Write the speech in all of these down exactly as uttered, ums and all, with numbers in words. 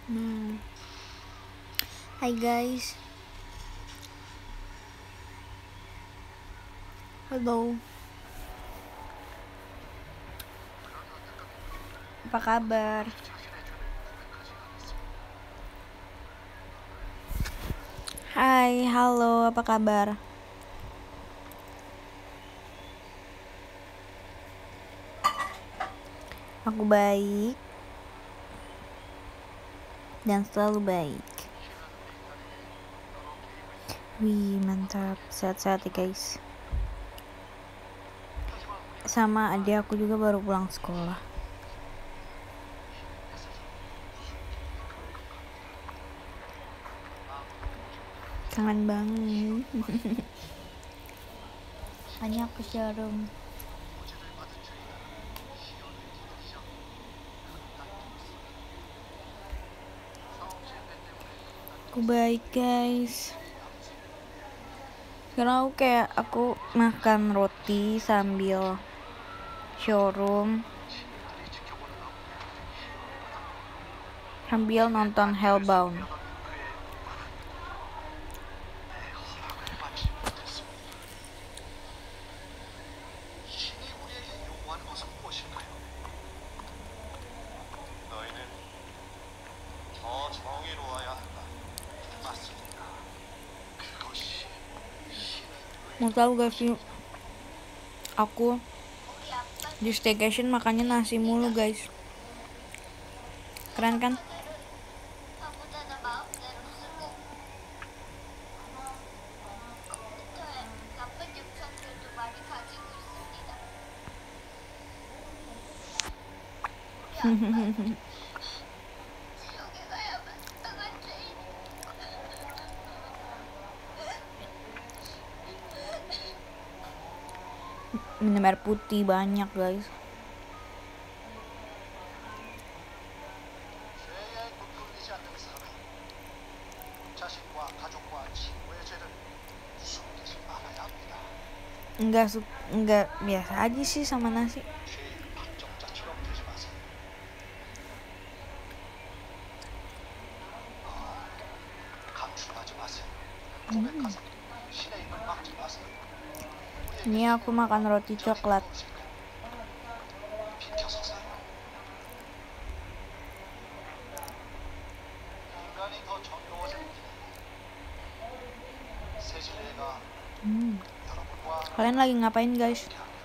Hmm. Hai guys. Halo. Apa kabar? Hai, halo, apa kabar? Aku baik dan selalu baik. Wih, mantap. Sehat-sehat ya guys. Sama adik aku juga baru pulang sekolah. Kangen banget. Hanya aku Syarum. Aku baik guys. Sekarang aku kayak aku makan roti sambil showroom, sambil nonton Hellbound. Mau tahu gak sih, aku di staycation makannya nasi mulu guys. Keren kan? Minum air putih banyak guys. Enggak su enggak biasa aja sih sama nasi. Hmm. Ini aku makan roti coklat. Hmm. Kalian lagi ngapain guys?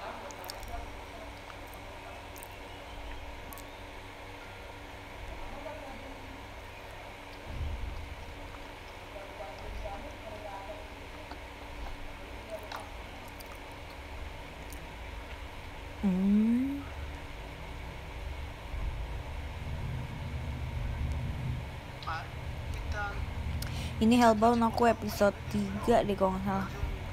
Hmm. Ini Hellbound aku episode tiga deh kalau nggak salah.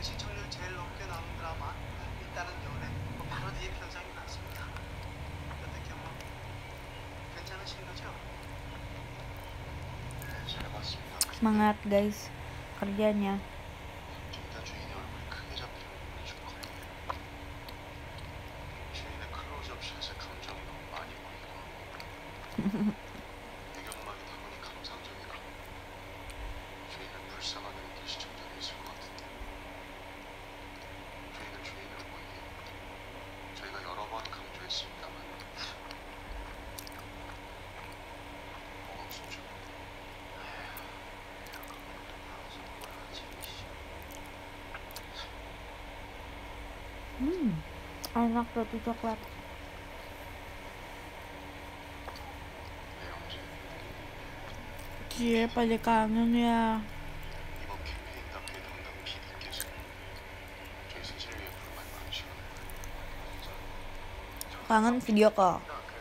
Semangat guys kerjanya. Hmm, enak roti coklat. Cie, pada kangen ya. Kangen video call.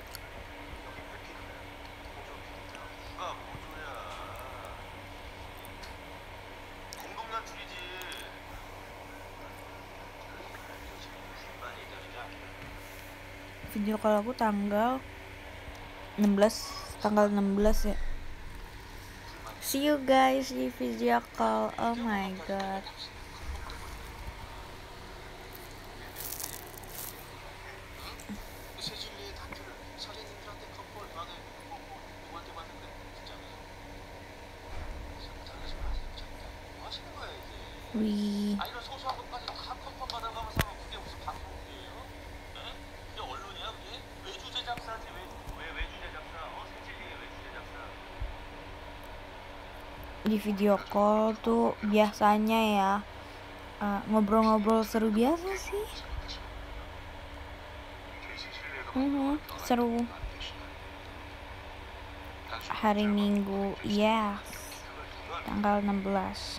Video call aku tanggal enam belas, tanggal enam belas ya. See you guys di video call. Oh my god. Wih. 아 이런 소소한 것까지 다 컴펌 받아가면서 하면 그게 무슨 방송국이에요? 예? 그게 언론이야 그게? 외주제 작사지 왜, 왜 외주제 작사? 어? 새찔리게 외주제 작사. Di video call tuh biasanya ya uh, ngobrol-ngobrol seru biasa sih. Mhm, seru. Hari Minggu, yes, tanggal enam belas.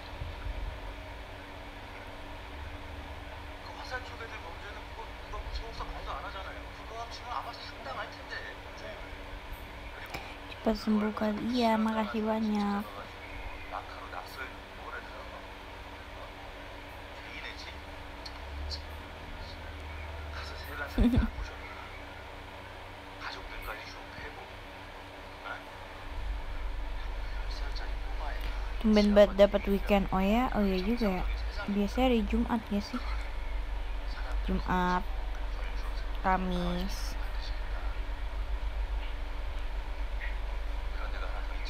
그 화살 초계들 범죄는 그거 누가 구속사 말도 안 하잖아요. 그거 합치면 아마 상당할 텐데. 그리고 Cepat sembuhkan, iya, makasih banyak. 낙하로 납소해 뭐래요? 개인의지? 가서 세간살이 다 보셔라. 가족들까지 좀 패고. 열 살짜리 꼬마애. Tumben banget dapat weekend. Oh ya, oh ya juga ya. Biasanya hari Jumat ya sih. Jumat, Kamis. 그런 데가 하나 더 있죠.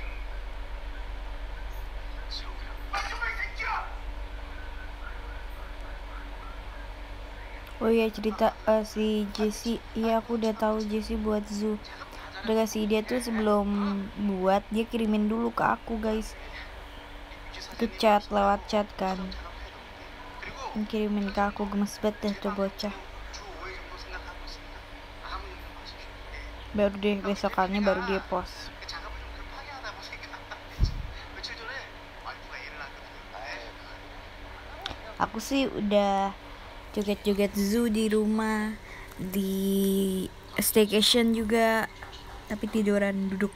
지옥이라고. Oh iya, cerita uh, si Jesse. Iya, aku udah tahu Jesse buat Zoo. Udah kasih dia tuh sebelum buat, dia kirimin dulu ke aku guys, ke chat, lewat chat kan, kirimin ke aku. Gemes banget deh tuh bocah. Baru deh besokannya baru dia post. Aku sih udah joget-joget Zoo di rumah, di staycation juga, tapi tiduran duduk.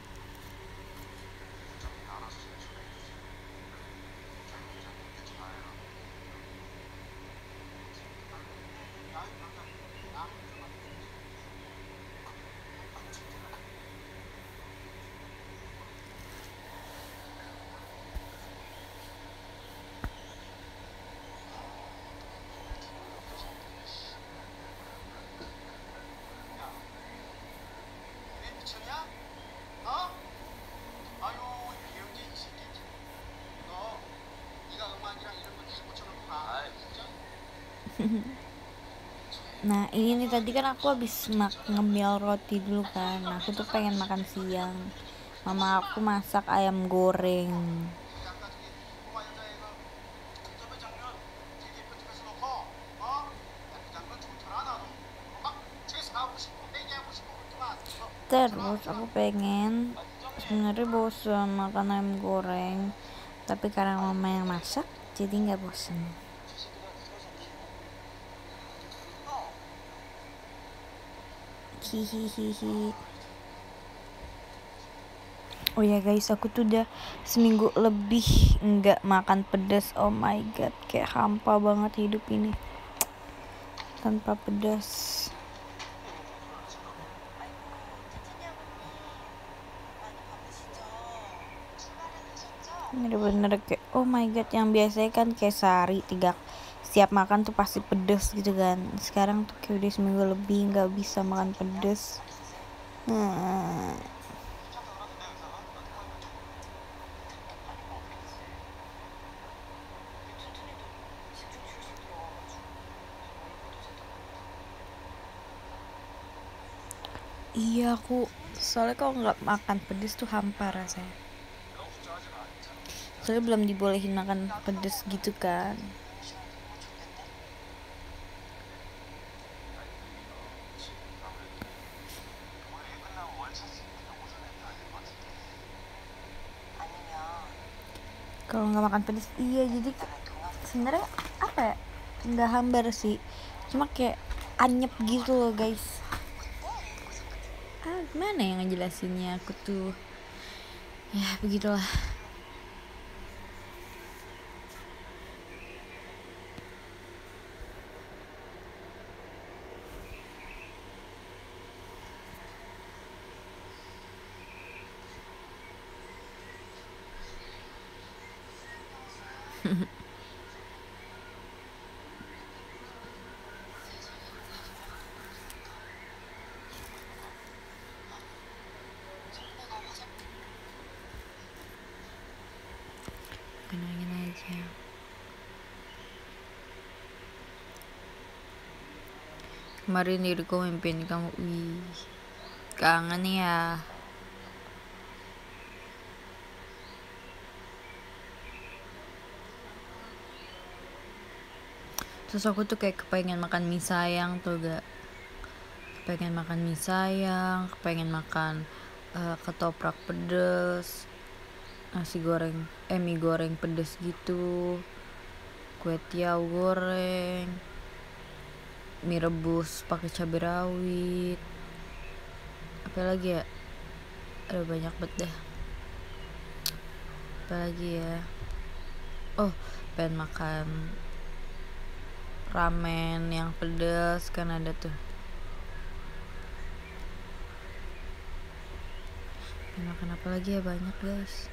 Nah ini nih, tadi kan aku habis mak- ngemil roti dulu kan. Nah, aku tuh pengen makan siang. Mama aku masak ayam goreng. Terus aku pengen, sebenarnya bosan makan ayam goreng, tapi karena mama yang masak jadi nggak bosan. Hihihihi. Oh ya guys, aku tuh udah seminggu lebih nggak makan pedas. Oh my god, kayak hampa banget hidup ini tanpa pedas. Bener-bener kayak oh my god, yang biasanya kan kayak sehari tiga setiap makan tuh pasti pedes gitu kan. Sekarang tuh kayak udah seminggu lebih nggak bisa makan pedes. Hmm. Iya, aku soalnya kalau nggak makan pedes tuh hampa rasanya. Soalnya belum dibolehin makan pedes gitu kan. Kalau nggak makan pedes, iya, jadi sebenarnya apa ya, nggak hambar sih, cuma kayak anyep gitu loh guys. Ah, gimana yang ngejelasinnya, aku tuh ya begitulah. Kenalin aja. Kemarin diriku mimpiin kamu. Wih, kangen ya. Terus aku tuh kayak kepengen makan mie sayang tuh gak. Kepengen makan mie sayang, kepengen makan uh, ketoprak pedes, nasi goreng, eh mie goreng pedes gitu, kue tiaw goreng, mie rebus pakai cabai rawit, apa lagi ya, ada banyak banget deh. Apa lagi ya, oh pengen makan ramen yang pedas kan ada tuh. Pengen makan apa lagi ya, banyak guys.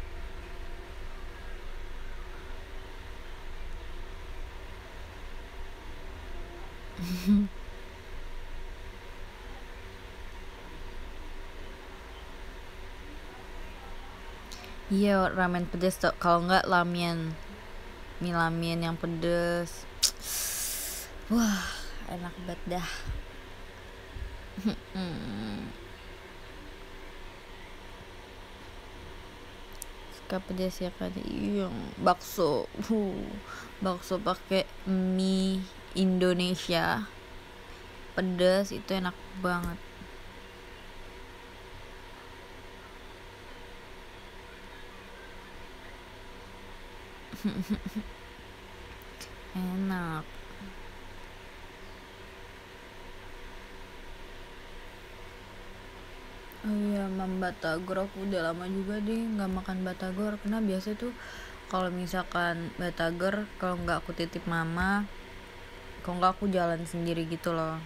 Iya, ramen pedas tuh. Kalau nggak lamian, mie lamian yang pedas. Wah, enak banget dah. Suka pedas ya kan? Iya, bakso. Uh, bakso pakai mie Indonesia pedas itu enak banget. Enak. Oh iya, mam batagor aku udah lama juga deh nggak makan batagor. Karena biasa tuh kalau misalkan batagor, kalau nggak aku titip mama, kalau nggak aku jalan sendiri gitu loh.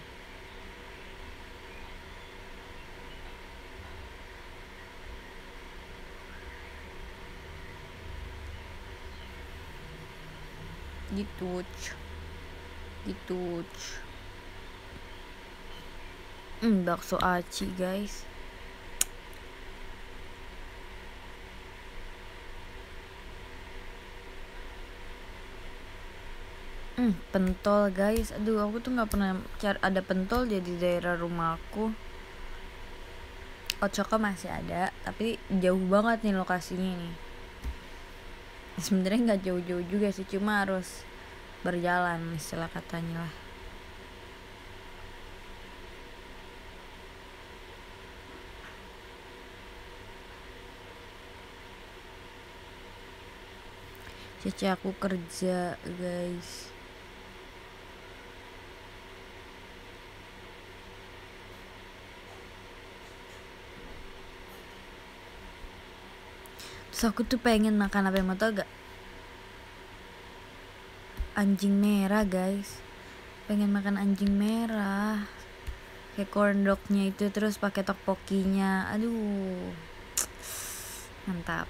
Gitu gitu hmm, bakso aci guys. hmm, pentol guys, aduh aku tuh nggak pernah cari ada pentol jadi daerah rumahku. Ocoko masih ada tapi jauh banget nih lokasinya nih. Sebenarnya nggak jauh-jauh juga sih, cuma harus berjalan istilah katanya lah. Cici aku kerja guys. Terus aku tuh pengen makan apa yang mau tau gak? Anjing merah guys. Pengen makan anjing merah kayak corn dognya itu, terus pakai tteokbokkinya. Aduh, mantap.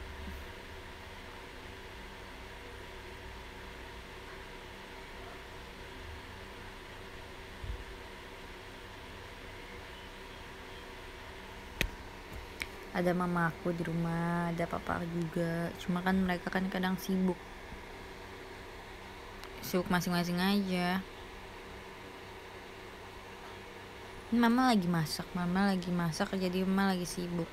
Ada mama aku di rumah, ada papa juga. Cuma kan mereka kan kadang sibuk sibuk masing-masing aja. Mama lagi masak, mama lagi masak jadi mama lagi sibuk.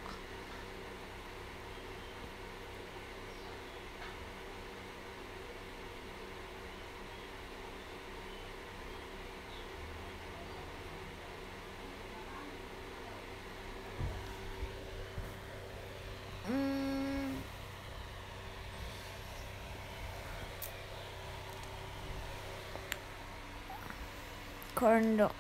Hmm. Corn dog.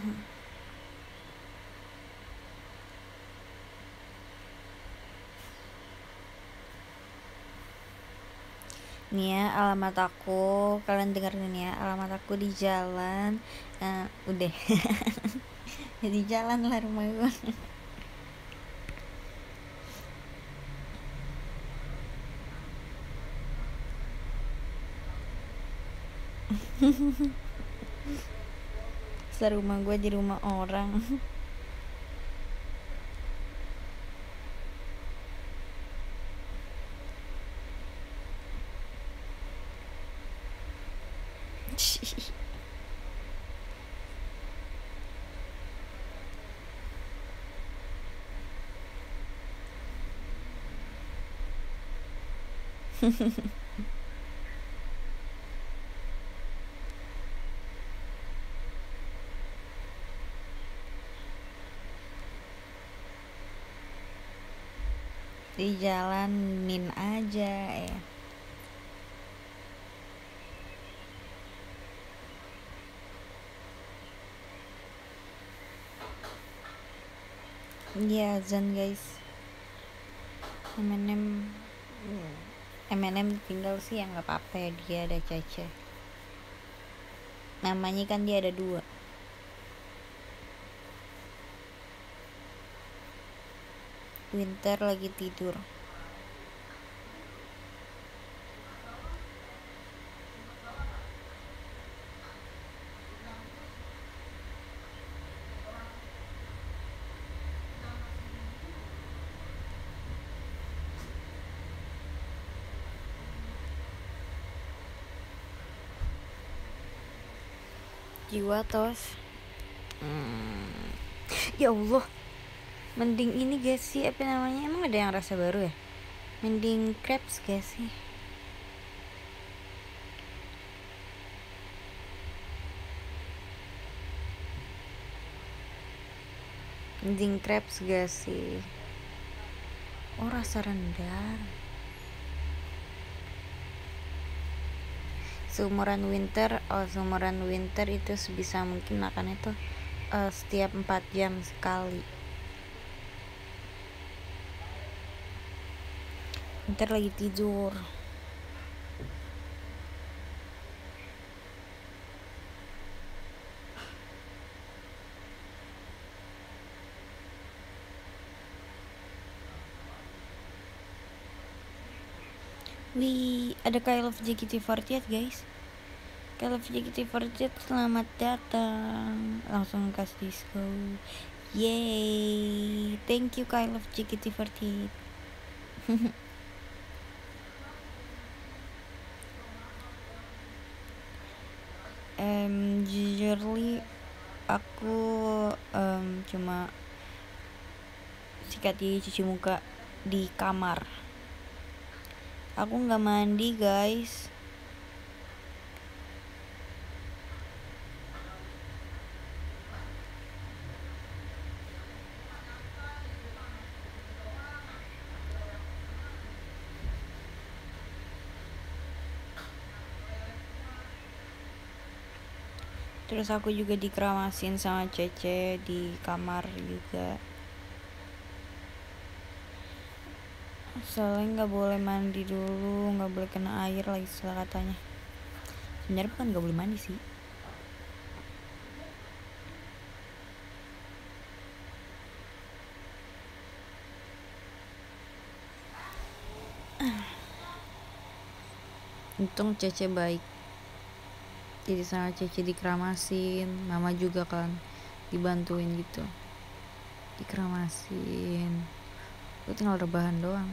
Nih ya alamat aku, kalian dengerin ya, alamat aku di jalan uh, udah di jalan lah rumah gue. Serumah gue di rumah orang. Dijalanin aja ya. Iya, Zan guys. Eminem Eminem tinggal sih ya, nggak apa-apa ya, dia ada Cece. Namanya kan dia ada dua. Winter lagi tidur. Jiwa tos. Hmm. Ya Allah. Mending ini guys sih, apa namanya? Emang ada yang rasa baru ya? Mending crepes guys sih. Mending crepes gak sih? Oh, rasa rendang. Seumuran winter, oh seumuran winter itu sebisa mungkin makan itu uh, setiap empat jam sekali. Winter lagi tidur. Wih, ada Kyle of J K T empat delapan guys. Kyle of J K T empat delapan, selamat datang. Langsung kasih disco. Yay, thank you Kyle of J K T empat delapan. um, jujurly aku um, cuma sikat gigi, cuci muka di kamar. Aku nggak mandi guys. Terus aku juga dikeramasin sama Cece di kamar juga. Soalnya nggak boleh mandi dulu, nggak boleh kena air lagi setelah katanya. Sebenarnya bukan nggak boleh mandi sih. Untung Cece baik. Jadi sama Cece dikeramasin, mama juga kan dibantuin gitu, dikeramasin. Gue tinggal rebahan doang.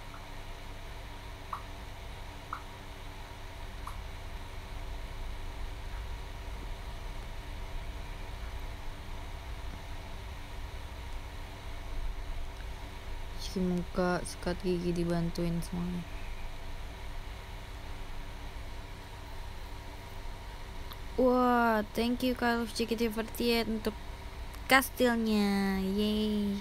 Cuci muka, sikat gigi dibantuin semuanya. Wah, thank you Kyle of J K T empat delapan untuk kastilnya. Yeay.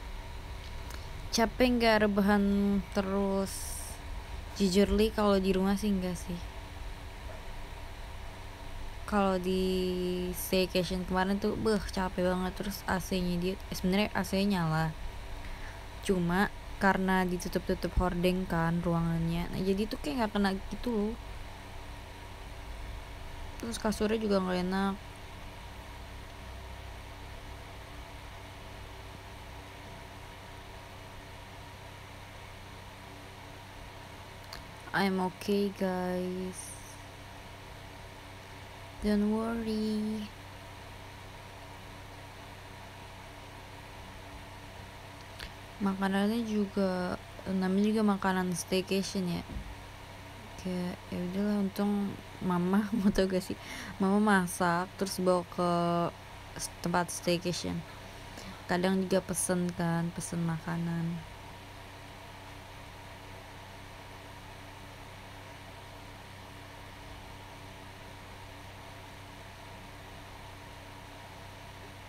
Capek nggak rebahan terus? Jujurly kalau di rumah sih enggak sih. Kalau di staycation kemarin tuh beh capek banget, terus A C-nya dia eh, sebenarnya A C-nya nyala. Cuma karena ditutup-tutup hordeng kan ruangannya. Nah, jadi tuh kayak nggak kena gitu loh. Terus kasurnya juga nggak enak. I'm okay guys, don't worry. Makanannya juga namanya juga makanan staycation ya. Kayak ya udahlah, untung mama mau tau gak sih, mama masak terus bawa ke tempat staycation. Kadang juga pesen kan, pesen makanan.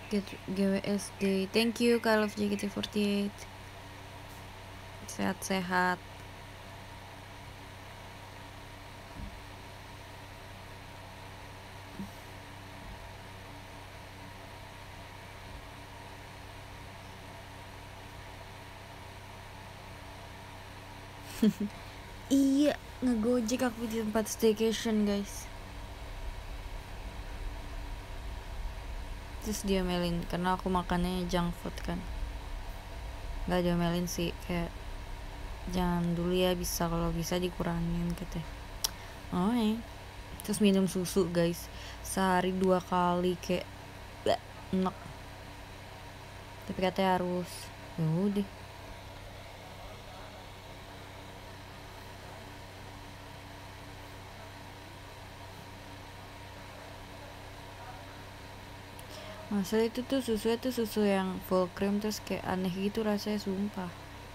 Get G W S D. Thank you Kyle of J K T forty-eight. Sehat-sehat. Iya, ngegojek aku di tempat staycation guys. Terus diomelin karena aku makannya junk food kan. Gak diomelin sih, kayak jangan dulu ya, bisa kalau bisa dikurangin gitu. Oh ya. Terus minum susu guys, sehari dua kali kayak bleh, enak. Tapi katanya harus, ya udah. Masa itu tuh susunya tuh susu yang full cream, terus kayak aneh gitu rasanya, sumpah.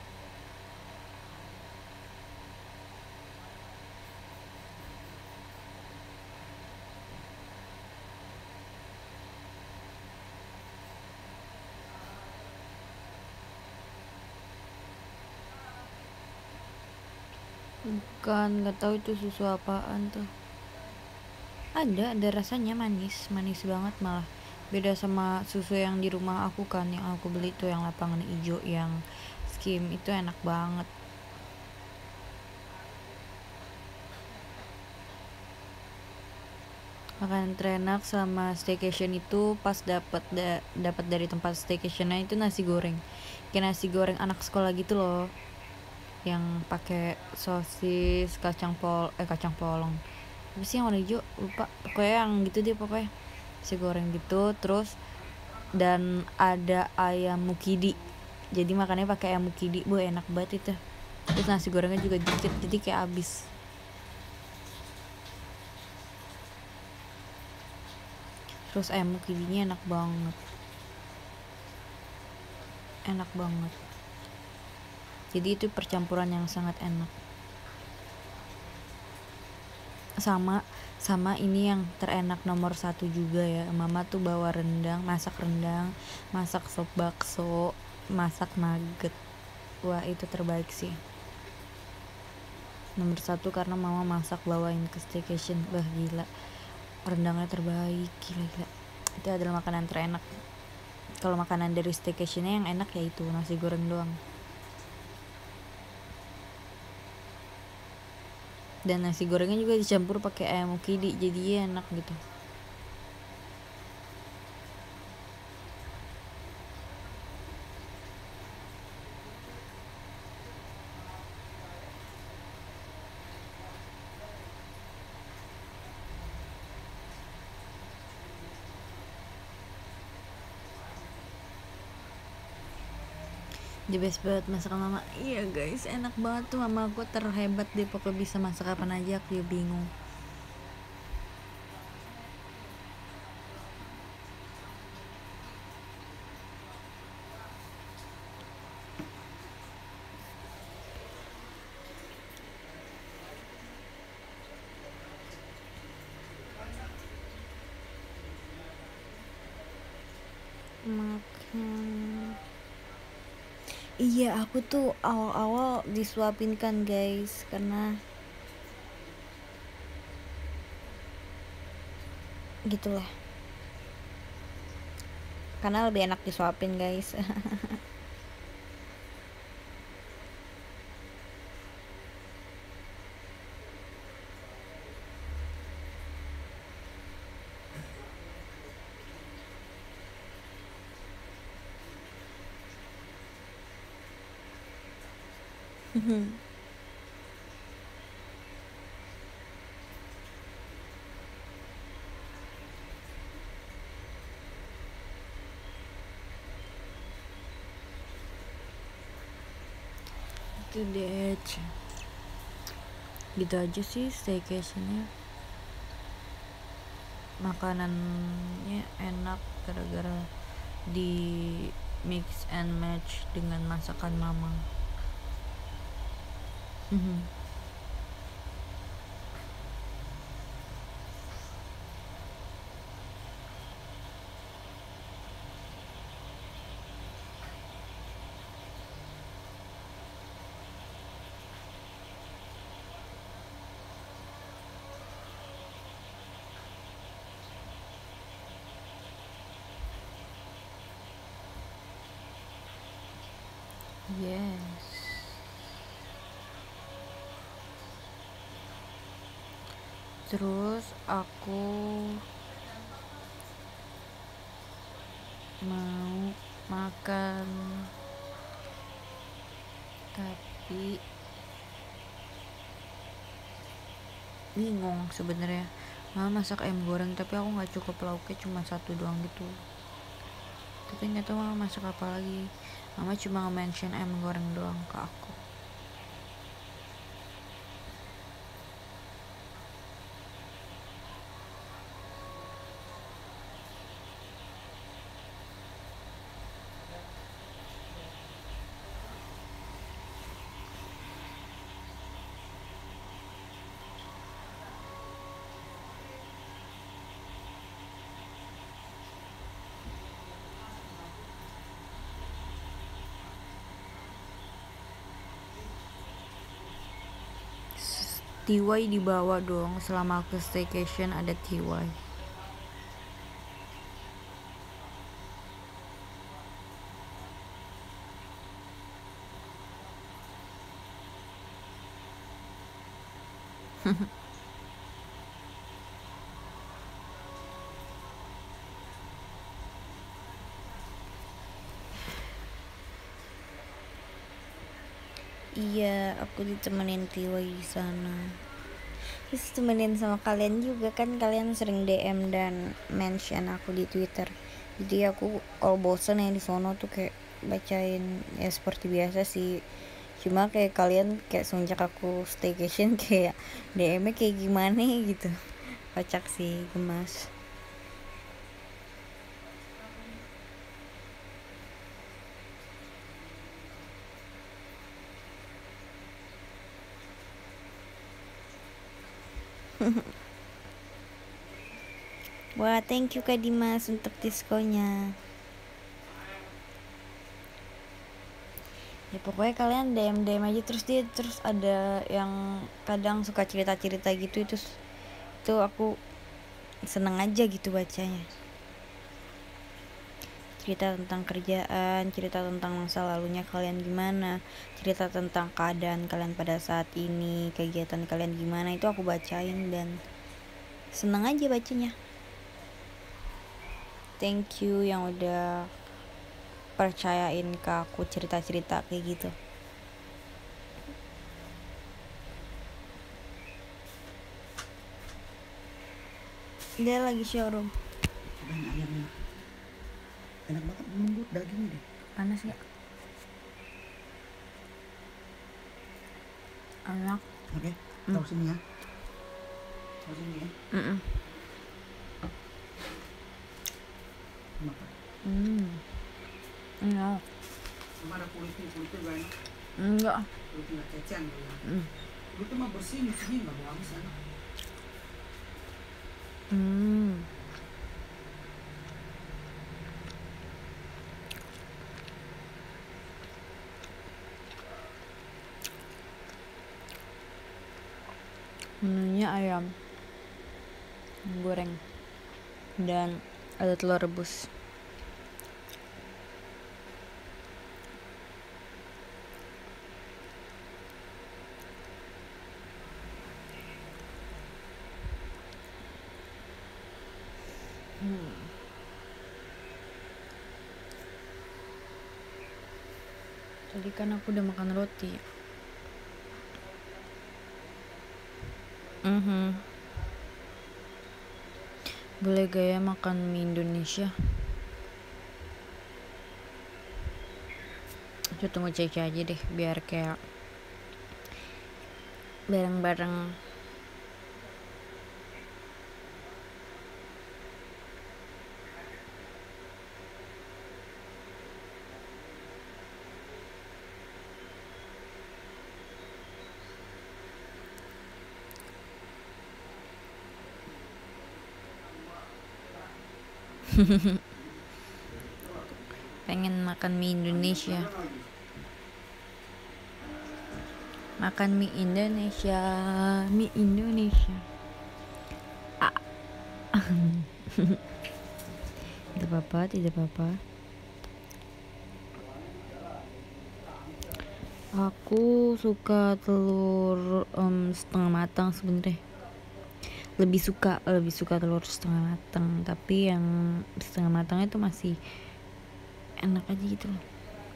Bukan, nggak tahu itu susu apaan tuh. Ada, ada rasanya manis, manis banget malah. Beda sama susu yang di rumah aku kan, yang aku beli tuh yang lapangan hijau, yang skim, itu enak banget. Makanan terenak sama staycation itu pas dapat da, dapat dari tempat staycationnya itu nasi goreng. Kayak nasi goreng anak sekolah gitu loh. Yang pakai sosis, kacang pol eh kacang polong. Apa sih yang warna hijau? Lupa. Pokoknya yang gitu deh pokoknya. Nasi goreng gitu, terus dan ada ayam mukidi. Jadi makannya pakai ayam mukidi, bu enak banget itu. Terus nasi gorengnya juga dikit, jadi kayak habis. Terus ayam mukidinya enak banget, enak banget. Jadi itu percampuran yang sangat enak. Sama sama ini yang terenak nomor satu juga ya, mama tuh bawa rendang, masak rendang, masak sop bakso, masak nugget. Wah itu terbaik sih, nomor satu karena mama masak bawain ke staycation. Bah gila, rendangnya terbaik, gila gila. Itu adalah makanan terenak. Kalau makanan dari staycationnya yang enak ya itu nasi goreng doang. Dan nasi gorengnya juga dicampur pakai ayam mukidi, jadi enak gitu. The best banget masakan mama. Iya guys, enak banget tuh, mama aku terhebat deh, pokoknya bisa masak apa aja, aku ya bingung. Makan. Iya, aku tuh awal-awal disuapin kan guys, karena gitulah, karena lebih enak disuapin guys. Itu deh, gitu aja sih staycationnya. Makanannya enak gara-gara di mix and match dengan masakan mama. Yes. Terus aku mau makan, tapi bingung sebenarnya. Mama masak ayam goreng tapi aku nggak cukup lauknya, cuma satu doang gitu. Tapi nggak tahu mama masak apa lagi. Mama cuma mention ayam goreng doang ke aku. T Y dibawa dong, selama aku staycation ada T Y. Iya, aku ditemenin T Y di sana. Terus temenin sama kalian juga kan, kalian sering D M dan mention aku di Twitter. Jadi aku kalau bosan ya di sono tuh kayak bacain ya seperti biasa sih. Cuma kayak kalian kayak semenjak aku staycation kayak D M-nya kayak gimana gitu. Kocak sih, gemas. Wah, thank you Kak Dimas untuk diskonya. Ya pokoknya kalian D M D M aja terus, dia terus ada yang kadang suka cerita-cerita gitu, itu itu aku seneng aja gitu bacanya. Cerita tentang kerjaan, cerita tentang masa lalunya kalian gimana, cerita tentang keadaan kalian pada saat ini, kegiatan kalian gimana, itu aku bacain dan seneng aja bacanya. Thank you yang udah percayain ke aku cerita-cerita kayak gitu. Dia lagi showroom. Cobain ayamnya, enak banget, lembut dagingnya deh. Panas nggak? Enak. Oke, taruh sini ya, taruh sini ya. Mm-mm. Makan. Hmm. Enak. Cuma ada kulitnya, kulitnya gak enak. Enggak. Kulitnya nggak cecean gitu ya. Mm. Kulitnya mah bersih, mestinya nggak mau habis enak. Hmm. Menunya ayam goreng dan ada telur rebus. Hmm. Tadi kan aku udah makan roti. Mhm. Boleh gaya makan mie Indonesia? Aku tunggu cek aja deh biar kayak bareng-bareng. Pengen makan mie Indonesia. Makan mie Indonesia, mie Indonesia. Ah. Tidak apa-apa, tidak apa-apa. Aku suka telur um, setengah matang sebenarnya. Lebih suka lebih suka telur setengah matang, tapi yang setengah matang itu masih enak aja gitu loh.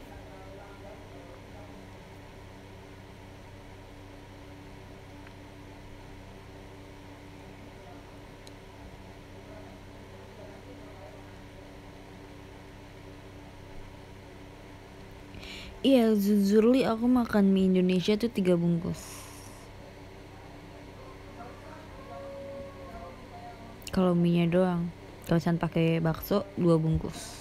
Iya, jujurly aku makan mie Indonesia tuh tiga bungkus. Kalau mie nya doang, kalau misalnya pakai bakso dua bungkus.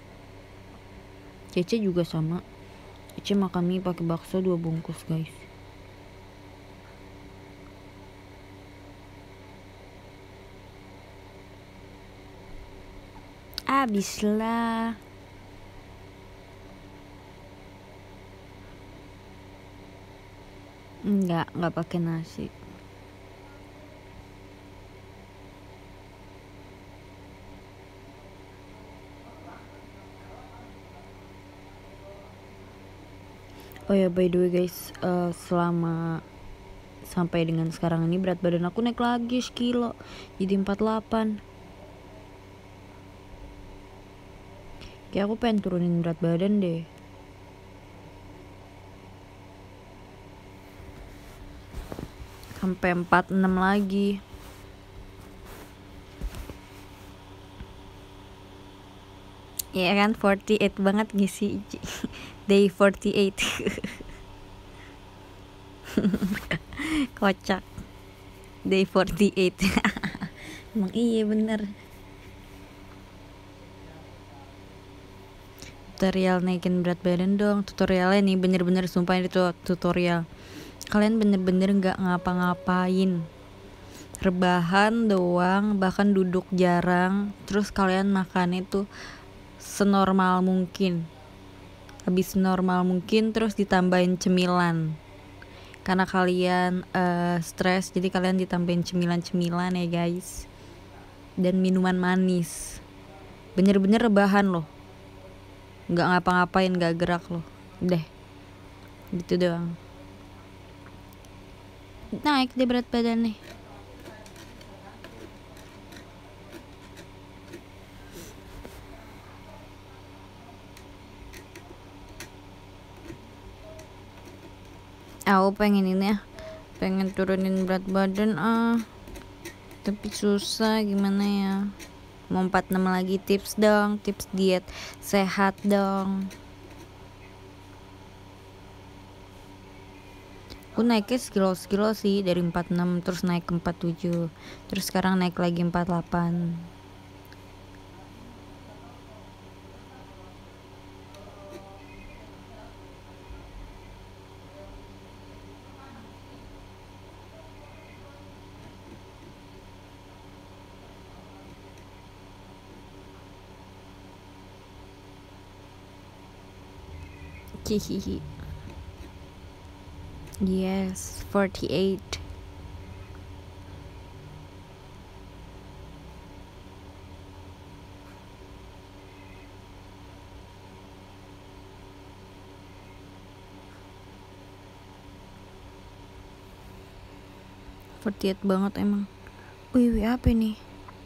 Cece juga sama. Cece makan mie pakai bakso dua bungkus guys. Abis lah. Enggak, enggak pakai nasi. Oh ya, by the way guys, uh, selama sampai dengan sekarang ini berat badan aku naik lagi sekilo, jadi empat puluh delapan. Kayak aku pengen turunin berat badan deh. Sampai empat puluh enam lagi. Ya kan, empat puluh delapan banget gak sih? Day empat puluh delapan. Kocak. Day empat puluh delapan. Emang iya bener. Tutorial naikin berat badan dong. Tutorialnya nih bener-bener sumpah itu tutorial. Kalian bener-bener gak ngapa-ngapain, rebahan doang, bahkan duduk jarang. Terus kalian makan itu senormal mungkin, habis normal mungkin, terus ditambahin cemilan karena kalian uh, stres, jadi kalian ditambahin cemilan-cemilan ya guys, dan minuman manis. Bener-bener rebahan loh, nggak ngapa-ngapain, nggak gerak loh, deh gitu doang. Naik deh berat badan nih. Aku pengen ini ya, pengen turunin berat badan ah, tapi susah gimana ya. Mau empat puluh enam lagi, tips dong, tips diet sehat dong. Aku naiknya sekilo-sekilo sih, dari empat puluh enam terus naik ke empat puluh tujuh, terus sekarang naik lagi empat puluh delapan. Hihihi. Yes, forty-eight. forty-eight banget emang. Wih, wih apa nih?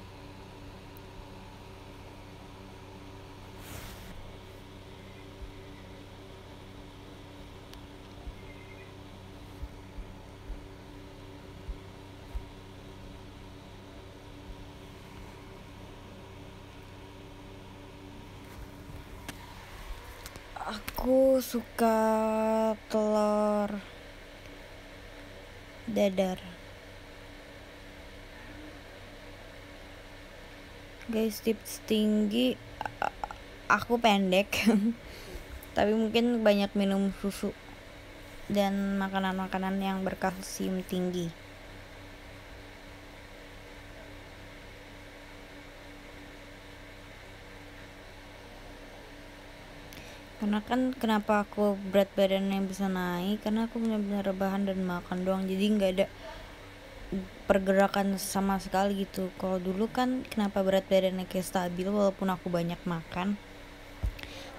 Aku suka telur dadar. Guys, tips tinggi, aku pendek. Tapi mungkin banyak minum susu dan makanan-makanan yang berkalsium tinggi. Karena kan kenapa aku berat badannya bisa naik, karena aku benar-benar rebahan dan makan doang, jadi nggak ada pergerakan sama sekali gitu. Kalau dulu kan kenapa berat badannya kayak stabil walaupun aku banyak makan,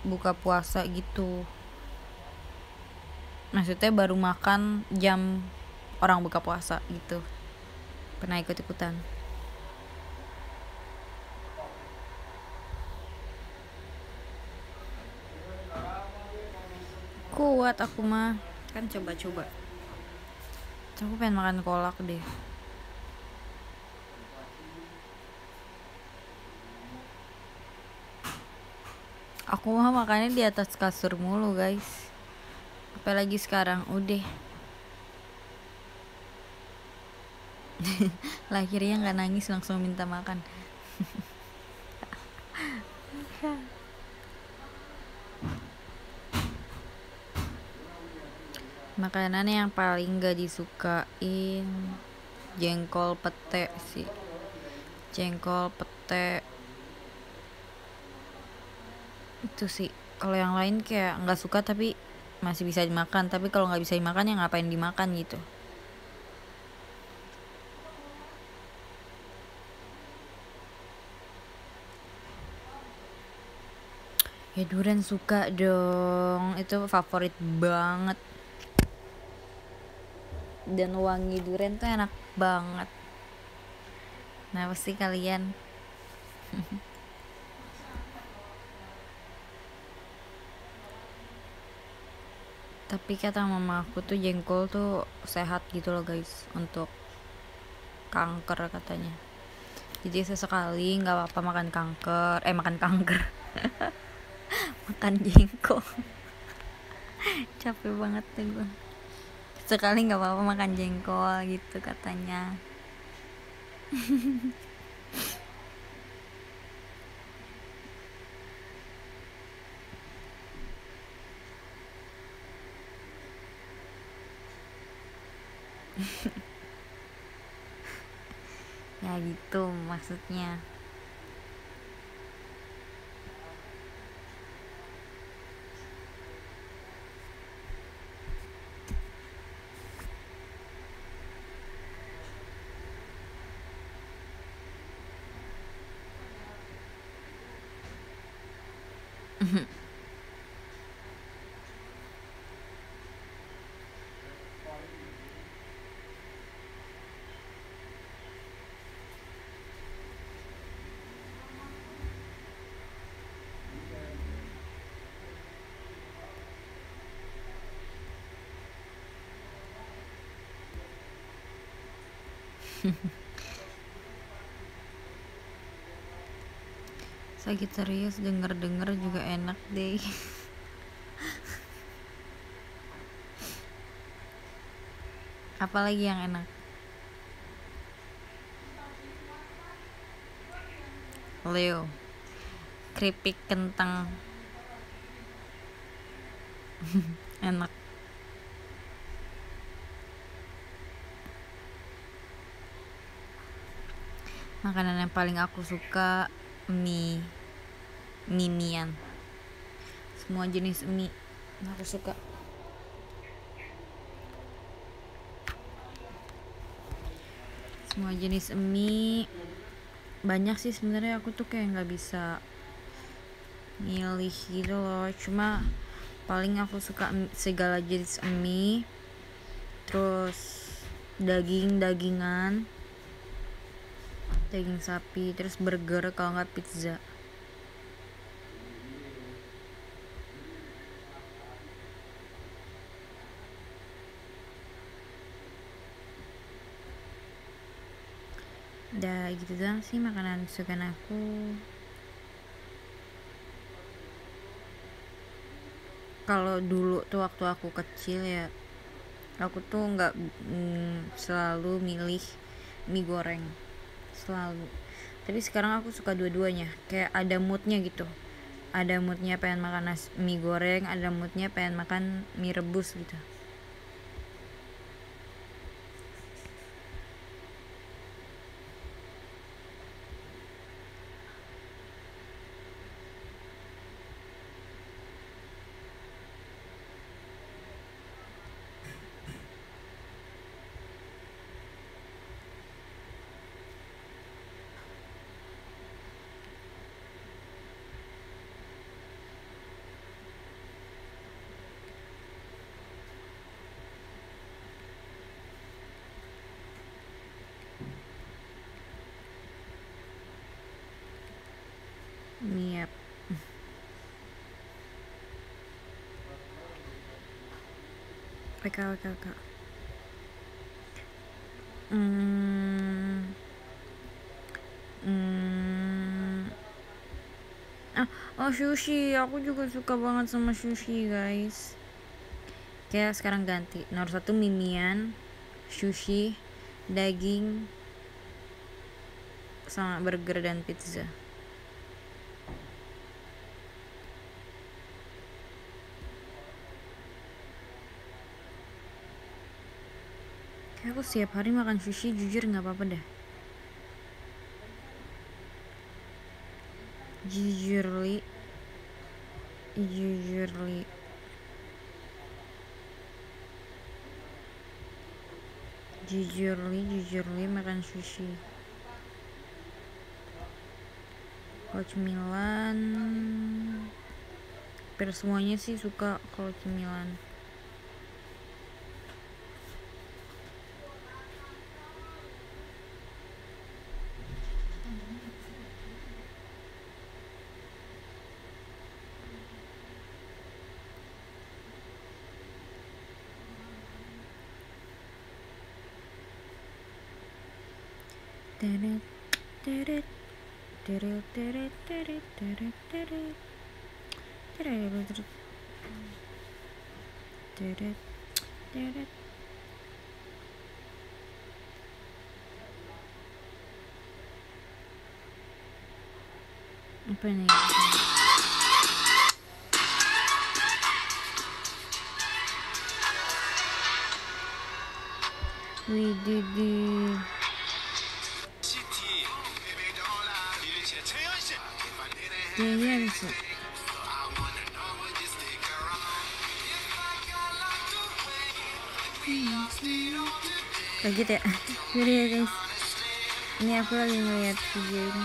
buka puasa gitu. Maksudnya baru makan jam orang buka puasa gitu. Pernah ikut-ikutan. Kuat aku mah. Kan coba-coba. Aku pengen makan kolak deh. Aku mah makannya di atas kasur mulu guys. Apalagi sekarang udah. Lahirnya nggak nangis langsung minta makan. Makanan yang paling gak disukain jengkol pete sih. Jengkol pete itu sih. Kalau yang lain kayak nggak suka tapi masih bisa dimakan, tapi kalau nggak bisa dimakan ya ngapain dimakan gitu. Ya durian suka dong, itu favorit banget. Dan wangi durian tuh enak banget. Nah pasti kalian tapi kata mama aku tuh jengkol tuh sehat gitu loh guys, untuk kanker katanya. Jadi sesekali nggak apa-apa makan kanker, eh makan kanker, makan jengkol. Capek banget deh gue. Sekali nggak apa-apa makan jengkol gitu katanya. Ya gitu maksudnya. Sagittarius denger-denger juga enak deh. Apalagi yang enak? Leo, keripik kentang. Enak. Makanan yang paling aku suka mie, mie-mian. Semua jenis mie aku suka. Semua jenis mie banyak sih sebenarnya, aku tuh kayak nggak bisa milih gitu loh. Cuma paling aku suka segala jenis mie, terus daging dagingan, daging sapi, terus burger kalau nggak pizza. Udah gitu doang sih makanan kesukaan aku. Kalau dulu tuh waktu aku kecil ya, aku tuh nggak mm, selalu milih mie goreng selalu, tapi sekarang aku suka dua-duanya. Kayak ada moodnya gitu, ada moodnya pengen makan nasi, mie goreng, ada moodnya pengen makan mie rebus gitu. Oke oke oke. Hmm. Hmm. Ah, oh sushi, aku juga suka banget sama sushi guys. Kayak sekarang ganti nomor satu mimian, sushi, daging, sama burger dan pizza. Kayak aku setiap hari makan sushi, jujur nggak apa-apa dah. Jujurly, jujurly. Jujurly, jujurly makan sushi. Kalau cemilan, hampir semuanya sih suka kalau cemilan. Teret, teret, teret, teret, teret, teret, teret, teret, teret, teret. Apa nih? Wih, Didi. Iya sih. Kayak gitu ya. Jadi ya guys, ini aku lagi ngeliat video ini.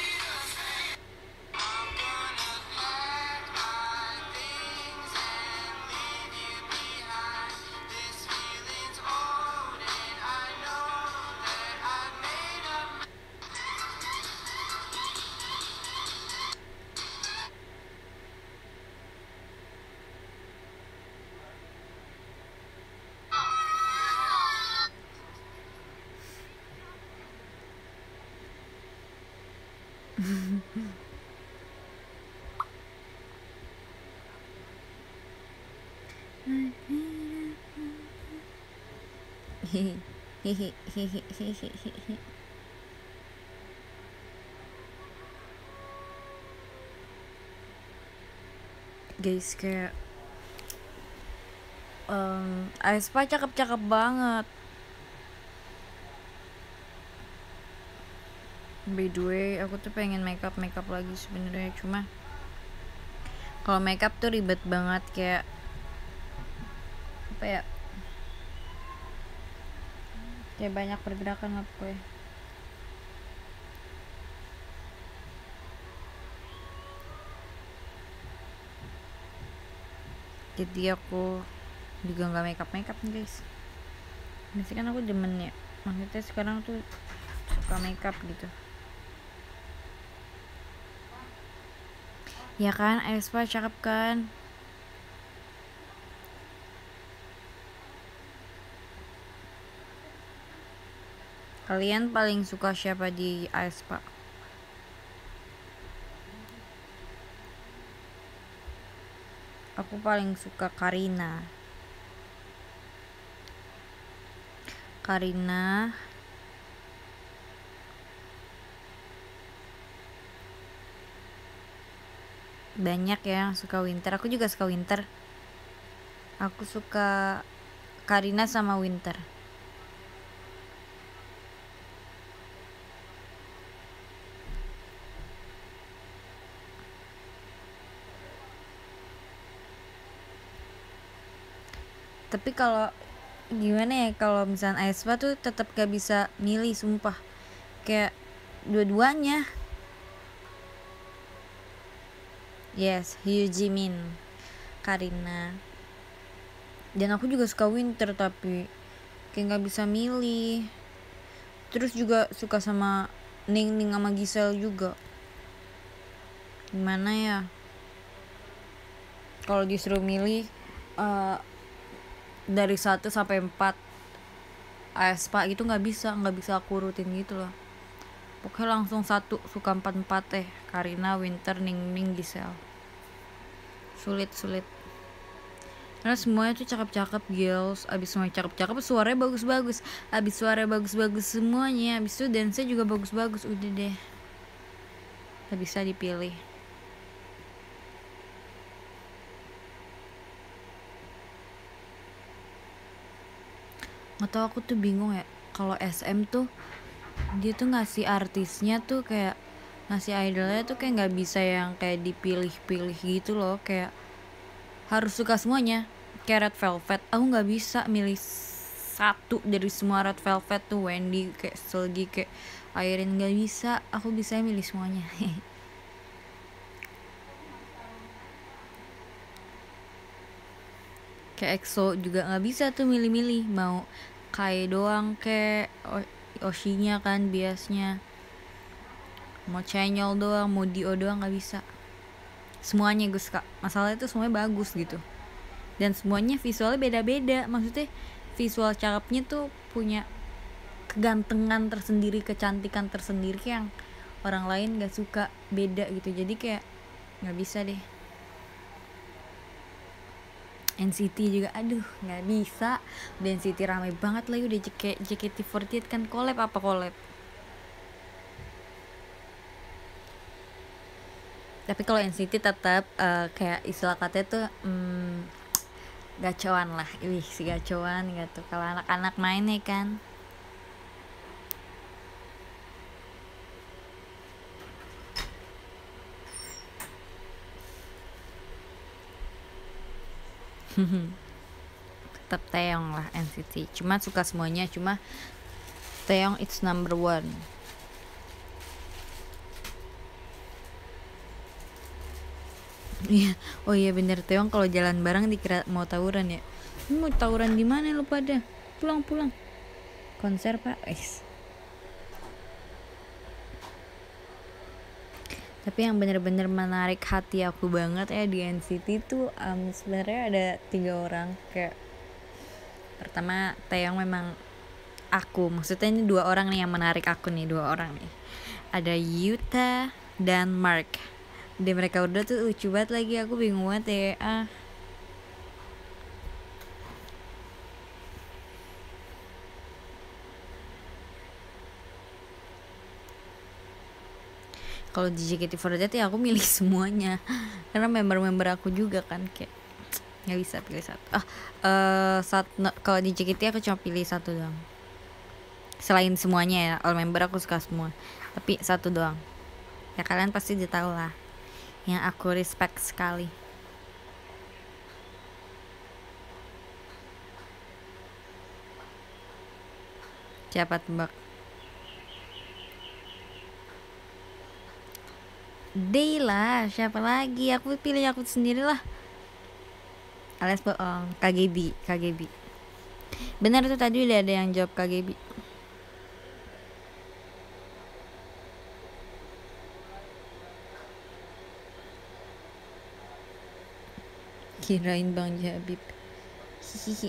Guys, kayak um, Aespa cakep-cakep banget. By the way, aku tuh pengen makeup makeup lagi sebenarnya, cuma kalau makeup tuh ribet banget, kayak apa ya, kayak banyak pergerakan apa ya. Jadi aku juga nggak makeup makeup nih guys. Biasanya kan aku demen ya, maksudnya sekarang tuh suka makeup gitu. Ya kan, Aespa cakep kan? Kalian paling suka siapa di Aespa? Aku paling suka Karina. Karina. Banyak ya yang suka Winter. Aku juga suka Winter. Aku suka Karina sama Winter. Tapi kalau gimana ya, kalau misalnya Aespa tuh tetap gak bisa milih, sumpah. Kayak dua-duanya. Yes, Hyo Jimin, Karina. Dan aku juga suka Winter, tapi kayak gak bisa milih. Terus juga suka sama Ning Ning sama Giselle juga. Gimana ya, kalau disuruh milih, uh, dari satu sampai empat aespa gitu nggak bisa nggak bisa aku urutin gitu loh. Pokoknya langsung satu suka empat empat teh. Karina, Winter, Ningning, Gisel. Sulit sulit. Karena semuanya tuh cakep-cakep girls. Abis semuanya cakep-cakep, suaranya bagus-bagus. Abis suaranya bagus-bagus semuanya, abis itu dance-nya juga bagus-bagus. Udah deh, gak bisa dipilih. Nggak tau, aku tuh bingung ya. Kalau S M tuh dia tuh ngasih artisnya tuh kayak ngasih idolnya tuh kayak nggak bisa yang kayak dipilih-pilih gitu loh. Kayak harus suka semuanya. Kayak Red Velvet, aku nggak bisa milih satu dari semua Red Velvet tuh. Wendy, kayak Selgi, kayak Irene, nggak bisa. Aku bisa milih semuanya. Kayak EXO juga nggak bisa tuh milih-milih, mau Kai doang kayak Oshinya kan biasnya, mau Chenyol doang, mau Dio doang, nggak bisa. Semuanya gue suka. Masalahnya tuh semuanya bagus gitu, dan semuanya visualnya beda-beda. Maksudnya visual cakepnya tuh punya kegantengan tersendiri, kecantikan tersendiri yang orang lain nggak suka, beda gitu. Jadi kayak nggak bisa deh. N C T juga aduh nggak bisa. Udah N C T ramai banget lagi, udah kayak J K T empat delapan kan collab apa collab. Tapi kalau N C T tetap uh, kayak istilah katanya tuh hmm, gacoan lah. Wih, si gacoan gitu kalau anak-anak main ya kan. Tetap Taeyong lah N C T. Cuma suka semuanya, cuma Taeyong it's number one. Iya, oh iya bener, Taeyong kalau jalan bareng dikira mau tawuran ya. Mau tawuran di mana lu pada? Pulang pulang. Konser pak, guys. Tapi yang bener-bener menarik hati aku banget ya di N C T tuh um, sebenarnya ada tiga orang. Kayak pertama Taeyong memang aku, maksudnya ini dua orang nih yang menarik aku nih, dua orang nih. Ada Yuta dan Mark. Dan mereka udah tuh lucu banget lagi, aku bingung banget ya. Ah. Kalau di J K T empat delapan ya aku milih semuanya karena member-member aku juga kan, kayak nggak bisa pilih satu. Ah, uh, saat no, kalau di J K T aku cuma pilih satu doang. Selain semuanya ya, all member aku suka semua. Tapi satu doang. Ya kalian pasti udah tahu lah. Yang aku respect sekali. Siapa tebak? Day lah, siapa lagi? Aku pilih aku sendiri lah. Alias bohong. K G B, K G B. Benar tuh tadi udah ada yang jawab K G B. Kirain Bang Jabib. Hihihi.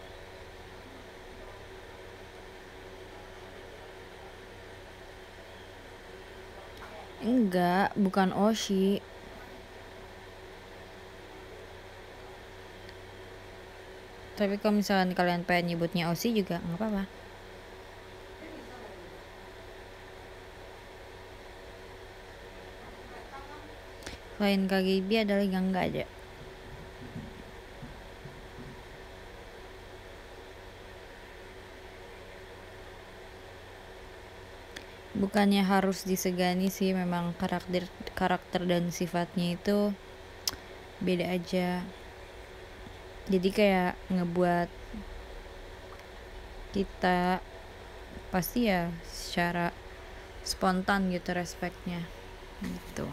Enggak, bukan Oshi. Tapi kalau misalkan kalian pengen nyebutnya Oshi juga nggak apa-apa. Selain K G B ada lagi yang nggak ada. Bukannya harus disegani sih, memang karakter karakter dan sifatnya itu beda aja. Jadi kayak ngebuat kita pasti ya secara spontan gitu respectnya gitu.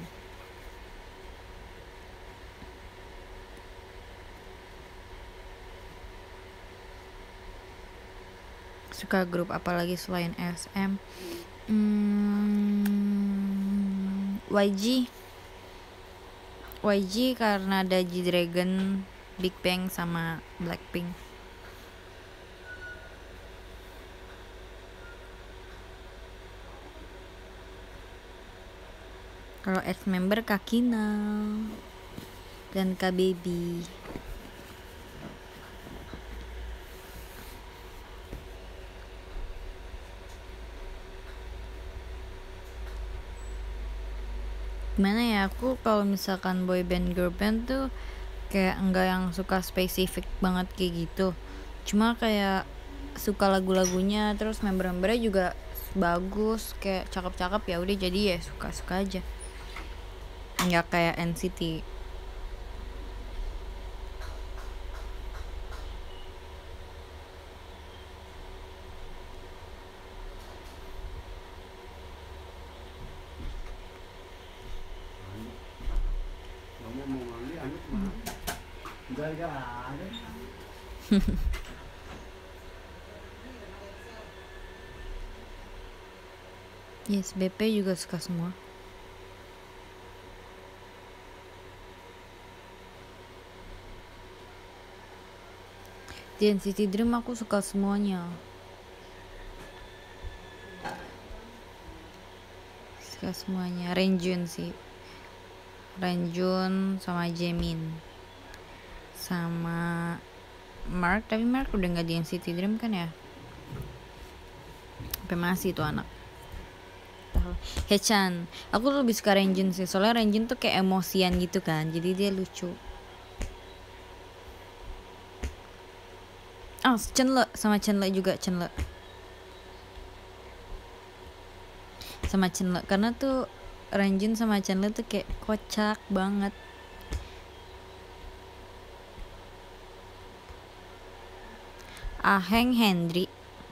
Suka grup apalagi selain S M? Hmm, Y G Y G karena ada G-Dragon, Big Bang sama Blackpink. Kalau ex member Kak Kina dan Kak Baby. Gimana ya, aku kalau misalkan boy band girl band tuh kayak enggak yang suka spesifik banget kayak gitu, cuma kayak suka lagu-lagunya, terus member-membernya juga bagus, kayak cakep-cakep, ya udah jadi ya suka-suka aja, nggak kayak N C T. Kamu mau mandi anak mah. Enggak ada. Yes, B P juga suka semua. Di N C T Dream aku suka semuanya. Suka semuanya. Renjun sih. Renjun sama Jaemin. Sama Mark, tapi Mark udah nggak di N C T Dream kan ya? Sampai masih tuh anak. Hechan, aku tuh lebih suka Renjun sih, soalnya Renjun tuh kayak emosian gitu kan, jadi dia lucu. Oh, Chenle, sama Chenle juga, Chenle sama Chenle, karena tuh Renjun sama Chenle tuh kayak kocak banget. Aheng Hendry,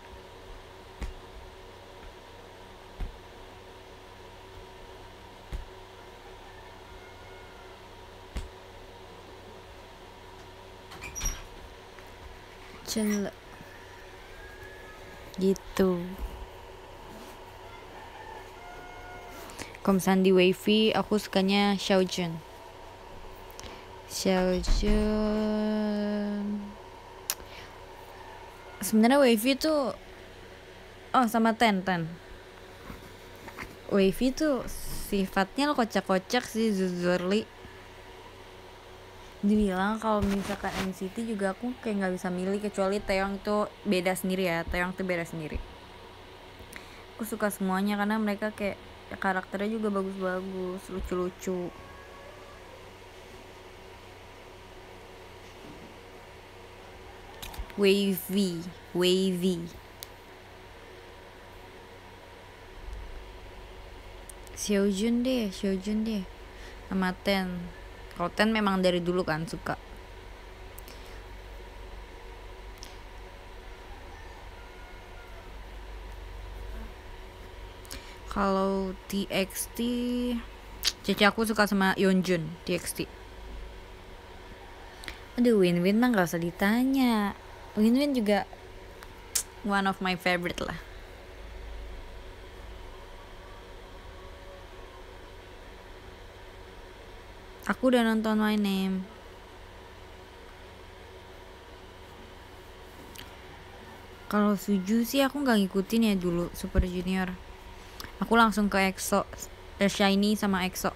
Chenle gitu. Kalau misalnya di Wavy, aku sukanya Xiaojun. Xiaojun. Sebenarnya Wavy tuh, oh sama Ten Ten. Wavy tuh sifatnya kocak-kocak sih, Zuzurli. Dibilang kalau misalkan N C T juga aku kayak nggak bisa milih, kecuali Taeyong itu beda sendiri ya. Taeyong tuh beda sendiri. Aku suka semuanya karena mereka kayak karakternya juga bagus-bagus, lucu-lucu. Wavy, Wavy. Xiaojun deh, Xiaojun deh. Sama Ten. Kalau Ten memang dari dulu kan suka. Kalau T X T, Cici aku suka sama Yeonjun T X T. Aduh, Win-Win mah gak usah ditanya. Win-Win juga one of my favorite lah. Aku udah nonton My Name. Kalau Suju sih aku nggak ngikutin ya dulu Super Junior. Aku langsung ke EXO, eh, Shiny sama EXO.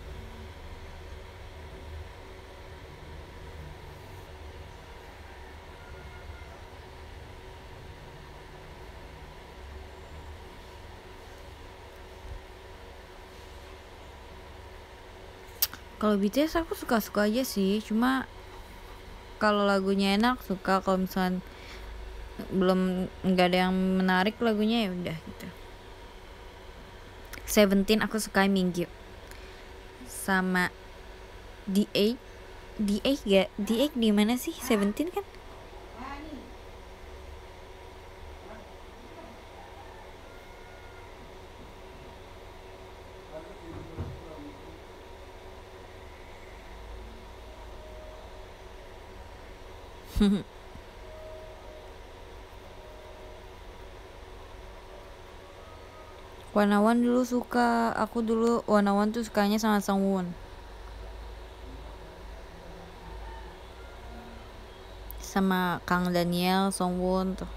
Kalau B T S aku suka-suka aja sih, cuma kalau lagunya enak suka, kalau misalnya belum nggak ada yang menarik lagunya ya udah gitu. Seventeen aku suka Mingyu sama D eight. D eight gak? D eight di mana sih? Seventeen kan? Wanawan dulu suka, aku dulu Wanawan tuh sukanya sama Sangwon, sama Kang Daniel, Sangwon tuh.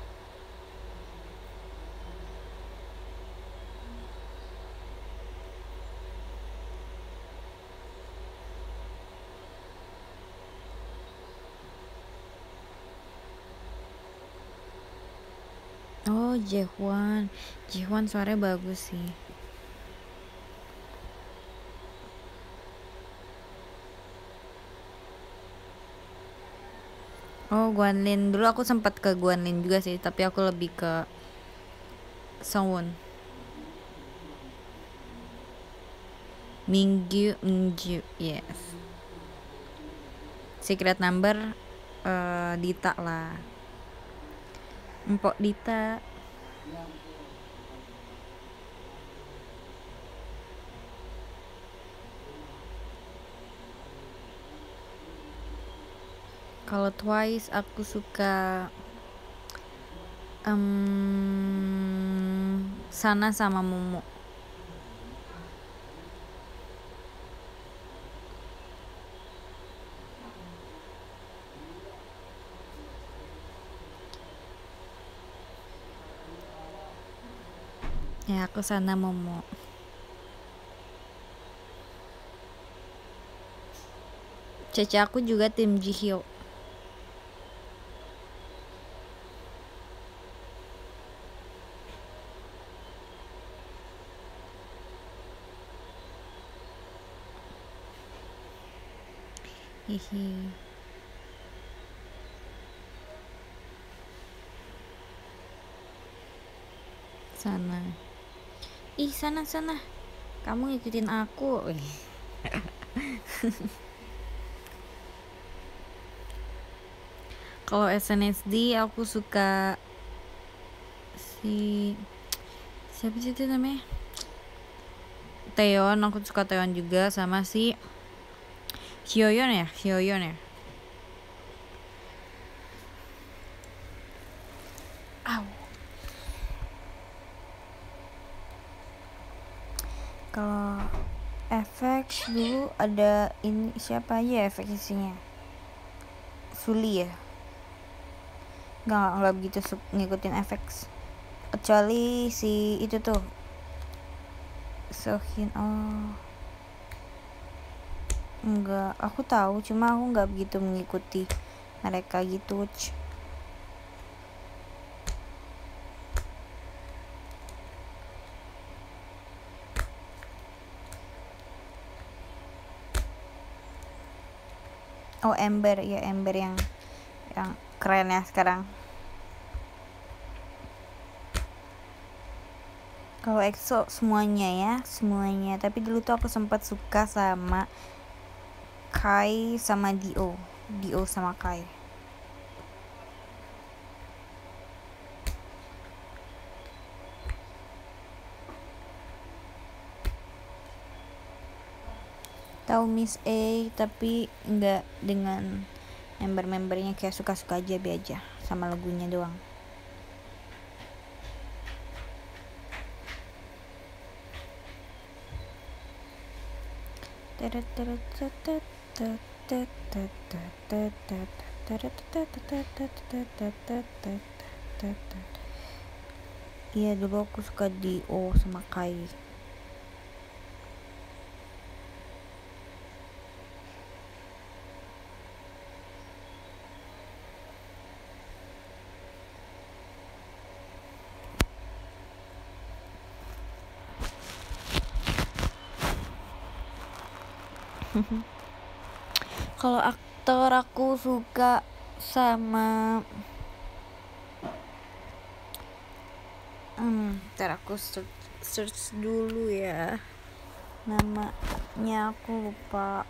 Oh, Jehwan. Jehwan suaranya bagus sih. Oh, Guanlin. Dulu aku sempat ke Guanlin juga sih, tapi aku lebih ke Songwon. Minggu, Minggu, yes. Secret number uh, Dita lah. Empok Dita. Kalau Twice aku suka um, Sana sama Momo. Ya, aku Sana Momo. Cece aku juga tim Jihyo. Hihi. Sana. Ih, sana sana. Kamu ngikutin aku. Kalau S N S D aku suka si siapa sih itu namanya? Taeyeon, aku suka Taeyeon juga, sama si Hyoyeon ya, Hyoyeon ya. Au. Kalau efek dulu ada ini siapa aja ya efek isinya? Suli ya. Nggak nggak begitu su- ngikutin efek. Kecuali si itu tuh Sohin. Oh. Enggak, aku tahu, cuma aku nggak begitu mengikuti mereka gitu. Oh, Ember ya, Ember yang yang keren ya sekarang. Kalau EXO semuanya ya, semuanya. Tapi dulu tuh aku sempat suka sama Kai sama Dio, Dio sama Kai. Tahu Miss A, tapi nggak dengan member-membernya, kayak suka-suka aja, be aja sama lagunya doang. Iya, dulu aku suka Dio sama Kai. Kalau aktor aku suka sama hmm, ntar aku search, search dulu ya, namanya aku lupa.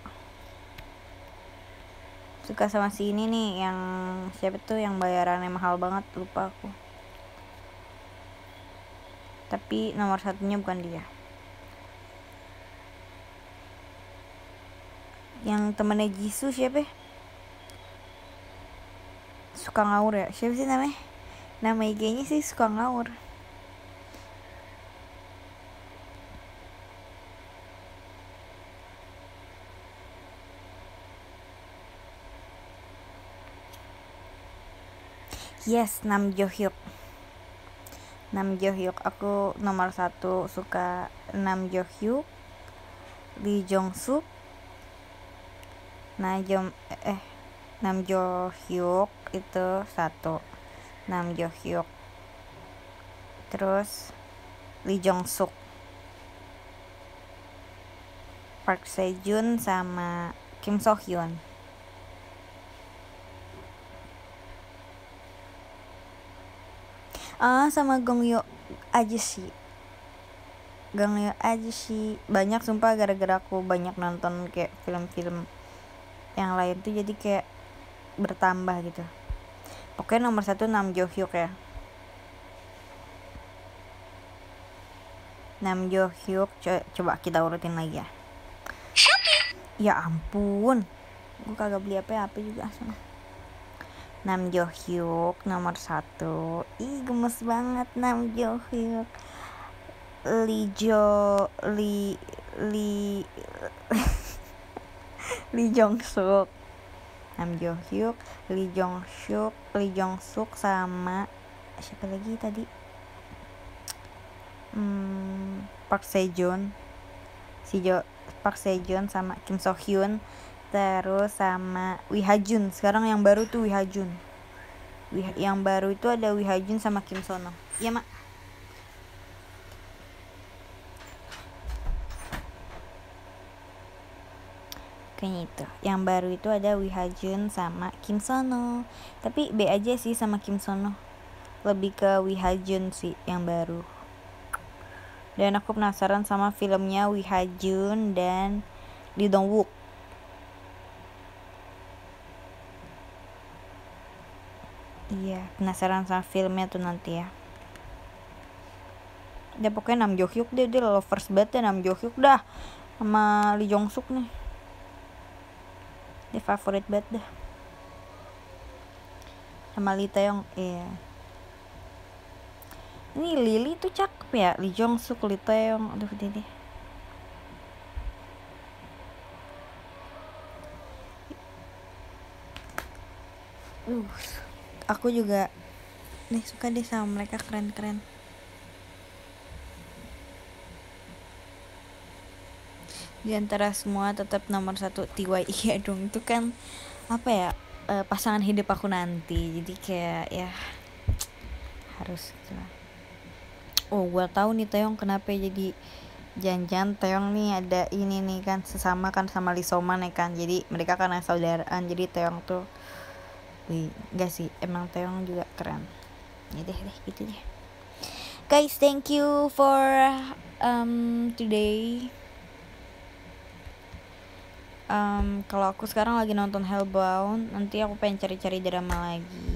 Suka sama si ini nih, yang siapa tuh yang bayarannya mahal banget, lupa aku. Tapi nomor satunya bukan dia. Yang temennya Jisoo siapa ya? Suka ngawur ya, siapa sih namanya? Nama I G-nya sih suka ngawur. Yes, Nam Jo Hyuk. Nam Jo Hyuk, aku nomor satu suka Nam Jo Hyuk, Lee Jong Suk, Najom eh Nam Jo Hyuk itu satu, Nam Jo Hyuk. terus Lee Jong Suk, Park Sejun sama Kim So Hyun. Ah, sama Gong Yoo aja sih. Gong Yoo aja sih. Banyak sumpah, gara-gara aku banyak nonton kayak film-film yang lain tuh jadi kayak bertambah gitu. Oke, nomor satu Nam Jo Hyuk ya. Nam Jo Hyuk, co- coba kita urutin lagi ya. Ya ampun, gue kagak beli apa-apa juga asal. Nam Jo Hyuk nomor satu. Ih, gemes banget Nam Jo Hyuk. Lee Jo Lee Lee Lee Jong Suk. Nam Jo Hyuk, Lee Jong Suk, Lee Jong Suk sama siapa lagi tadi? Hmm, Park Sejun. Si Jo Park Sejun sama Kim So Hyun. Terus sama Wi Ha Jun. Sekarang yang baru tuh Wi Ha Jun. Wi- yang baru itu ada Wi Ha Jun sama Kim Sono. Iya, Mak. Kayaknya itu. Yang baru itu ada Wi Ha Jun sama Kim Sono. Tapi B aja sih sama Kim Sono. Lebih ke Wi Ha Jun sih yang baru. Dan aku penasaran sama filmnya Wi Ha Jun dan Lee Dong Wook. Iya, penasaran sama filmnya tuh nanti ya. Dia pokoknya Nam Jo Hyuk deh, dia lovers banget ya Nam Jo Hyuk dah. Sama Lee Jong Suk nih. Dia favorit banget dah. Sama Lee Taeyong, iya. Ini Lily tuh cakep ya, Lee Jong Suk, Lee Taeyong, aduh dia deh. Uh, aku juga nih suka deh sama mereka, keren-keren. Di antara semua tetap nomor satu T Y. Iya dong, itu kan apa ya, eh, pasangan hidup aku nanti, jadi kayak ya harus gitu lah. Oh, gue tahu nih Taeyong kenapa jadi janjian. Taeyong nih ada ini nih kan, sesama kan sama Lee Soman ya kan, jadi mereka karena saudaraan, jadi Taeyong tuh, wih, enggak sih, emang Taeyong juga keren. Ya deh deh gitu deh guys, thank you for um today. Um, kalau aku sekarang lagi nonton Hellbound, nanti aku pengen cari-cari drama lagi.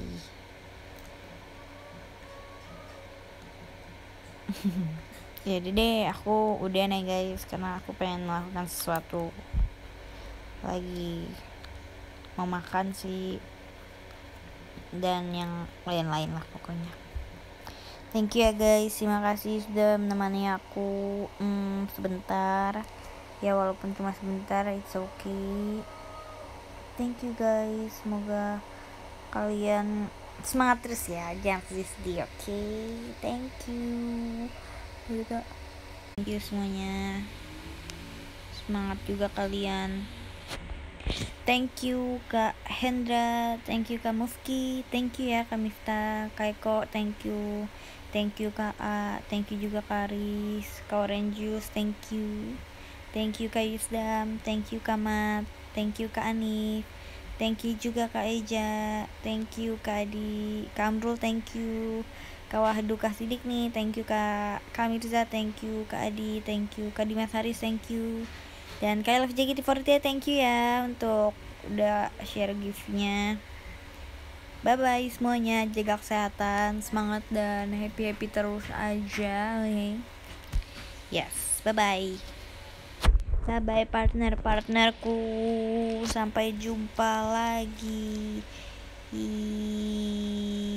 Jadi deh, aku udah nih guys, karena aku pengen melakukan sesuatu lagi, mau makan sih, dan yang lain-lain lah pokoknya. Thank you ya guys, terima kasih sudah menemani aku hmm, sebentar. Ya walaupun cuma sebentar, it's okay. Thank you guys, semoga kalian semangat terus ya, jangan sedih, oke? Okay? Thank you. Thank you semuanya. Semangat juga kalian. Thank you Kak Hendra, thank you Kak Mufki, thank you ya Kak Miftah, Kak Eko, thank you. Thank you Kak A, thank you juga Kak Aris, Kak Orange Juice, thank you. Thank you Kak Yusdam, thank you Kak Mat, thank you Kak Anif, thank you juga Kak Eja, thank you Kak Adi, Kak Amrul, thank you. Kak Wahdu, Kak Sidik nih, thank you Kak Kak Mirza, thank you. Kak Adi, thank you. Kak Dimas Haris, thank you. Dan Kak Elf J K T empat puluh, thank you ya untuk udah share gift-nya. Bye bye semuanya, jaga kesehatan, semangat dan happy happy terus aja. Okay? Yes, bye bye. Bye bye partner-partnerku, sampai jumpa lagi.